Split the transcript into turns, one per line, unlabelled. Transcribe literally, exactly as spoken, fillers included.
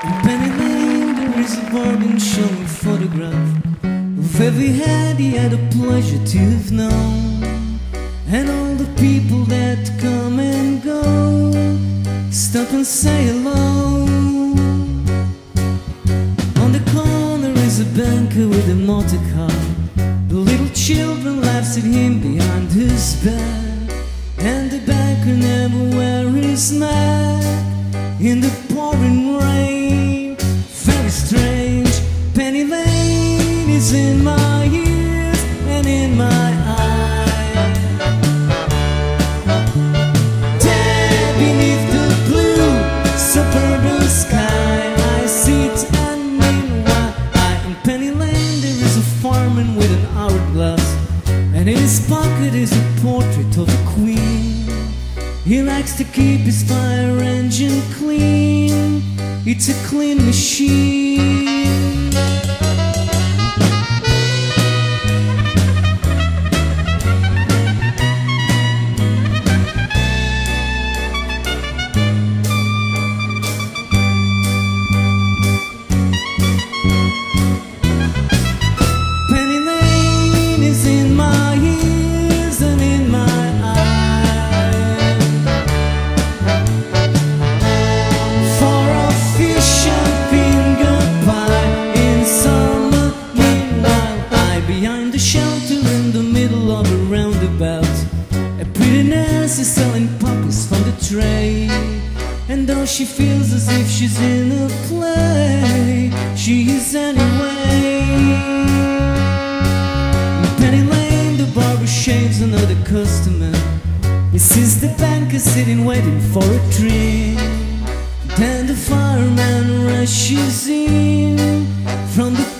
In Penny Lane there is a bargain showing photograph of every head he had the pleasure to have known, and all the people that come and go stop and say hello. On the corner is a banker with a motor car. The little children laughs at him behind his back, and the banker never wears his mask in the pouring rain. Very strange. Penny Lane is in my ears and in my eyes. There beneath the blue suburban sky, I sit and meanwhile I in Penny Lane there is a fireman with an hourglass, and in his pocket is a portrait of a queen. He likes to keep his fire engine clean. It's a clean machine. Penny Lane is in my ears and in my eyes. For a fish and finger pie in summer, meanwhile I behind the shelter in the middle of a roundabout. A pretty nurse is selling puppies from the tray, and though she feels as if she's in a play, she is anyway. In Penny Lane the barber shaves another customer. He sees the banker sitting waiting for a drink. Then the fireman rushes in from the